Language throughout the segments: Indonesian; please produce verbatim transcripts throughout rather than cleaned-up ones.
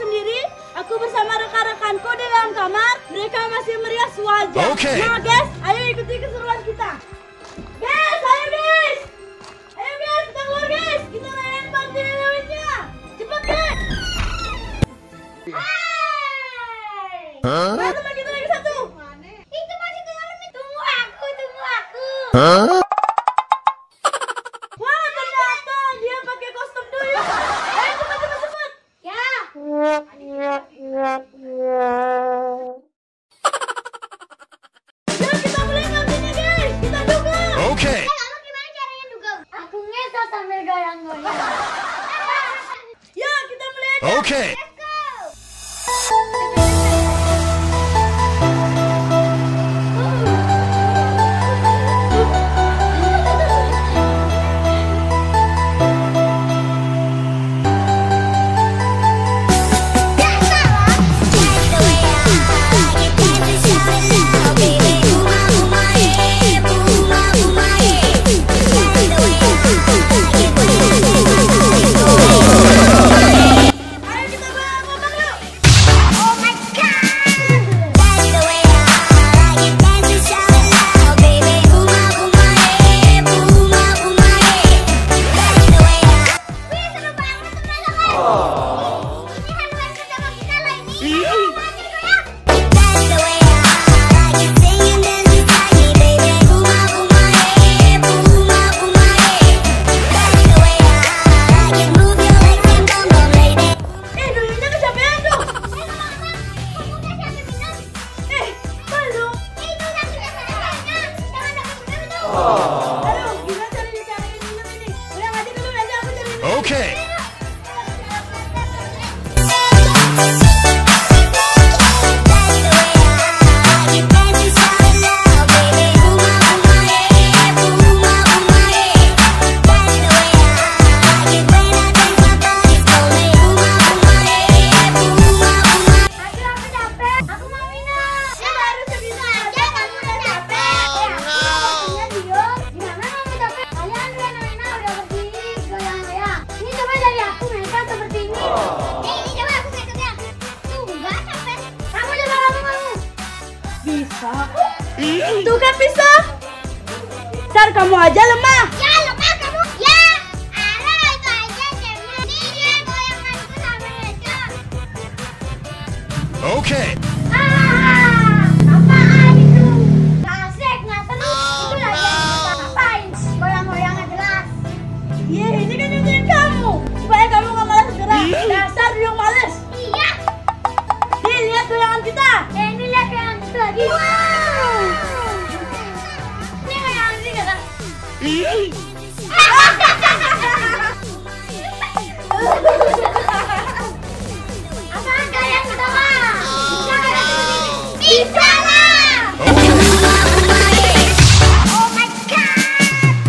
sendiri. Aku bersama rekan-rekanku di dalam kamar. Mereka masih merias wajah. Okay. Nah guys, ayo ikuti keseruan kita. Guys, ayo guys. Ayo guys, kita keluar guys. Kita rayain party Halloween-nya. Cepat guys. Hai. Huh? Nah, teman kita lagi satu. Itu masih ke dalam. Tunggu aku, tunggu aku. Huh? Wah, ternyata dia pakai kostum duyung. Ayo cepat cepat cepat. Ya. Yuk kita mulai partinya guys. Kita dukung. Okay. Eh, kamu gimana caranya dugem? Aku ngesot sambil goyang-goyang. Yuk kita mulai aja. Okay. Let's go. Ayo kita goyang-goyang yuk. Oh my god. Wih, seru banget teman-teman. Ini Halloween pertama kita lah ini. Mati goyang. Eh, duyungnya kecapean tuh. Eh, teman-teman, kamu udah siapin minum? Eh, belum. Eh, itu udah kita selesainya. Jangan dapat minum itu. Aduh, gimana caranya cariin minum ini? Udah mati dulu, nanti aku cari minum. Okay. Aduh, aku capek. Aku mau minum. Ya baru segitu aja kamu udah capek. Waktunya diem. Gimana kamu capek? Kalian enak-enak udah berdiri goyang-goyang. Ini coba dari aku mereka seperti ini. Eh, ini coba aku pegang. Tuh, enggak capek. Kamu coba kamu kamu. Bisa. Tuh kan bisa. Sar, kamu aja lemah. Ya, lemah kamu. Ya. Alah, itu aja cemen. Nih dia goyanganku sama mereka. Okay. Ah, apaan itu? Nggak asik, nggak seru. Itu lagi kita ngapain? Goyang-goyang nggak jelas. Iya, ini kan nyusahin kamu. Supaya kamu gak malas gerak. Dasar duyung males. Iya. Nih, lihat goyangan kita. Eh, ini lihat yang itu lagi. Wow. Ini goyangan ini nggak kan? Apaan kalian ketawa? Bisa nggak dari sini? Bisa lah. Oh my god.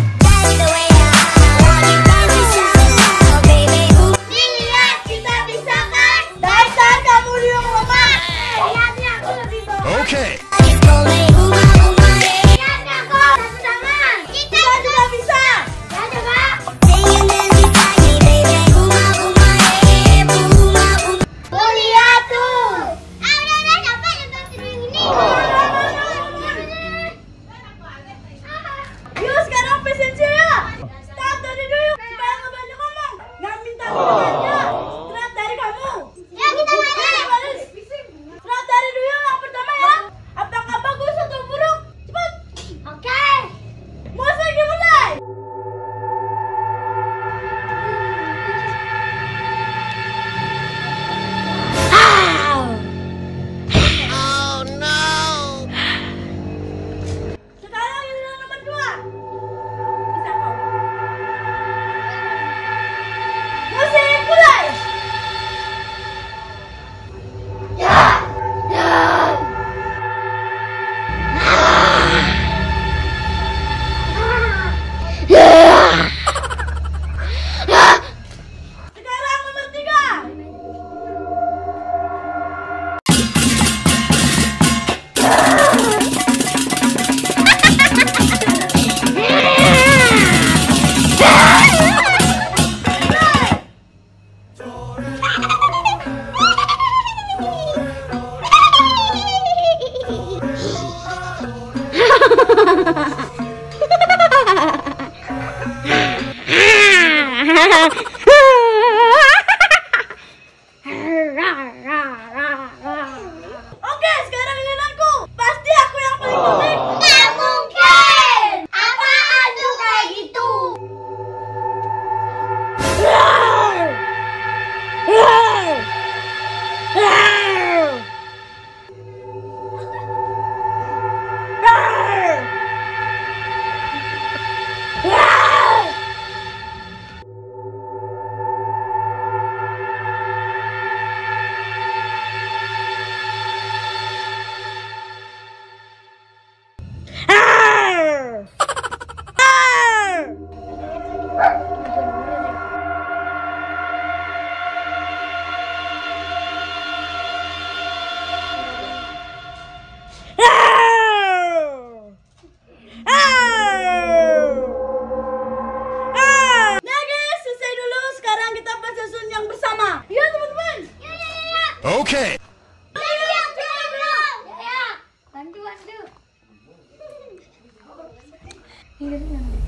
Nih lihat, kita bisa kan? Dasar kamu duyung lemah. Lihat nih aku lebih bagus. Okay. Lihat nih aku sama-sama. Kita Kita juga bisa. ya coba. Tuh lihat tuh. Ah udah udah capek ya bantu ini. Yuk sekarang presensi ya. Start dari duyung. Supaya gak banyak ngomong. Gak minta aja. Start dari kamu. Ya kita main. Start dari duyung yang pertama ya. Apa Pinggirnya.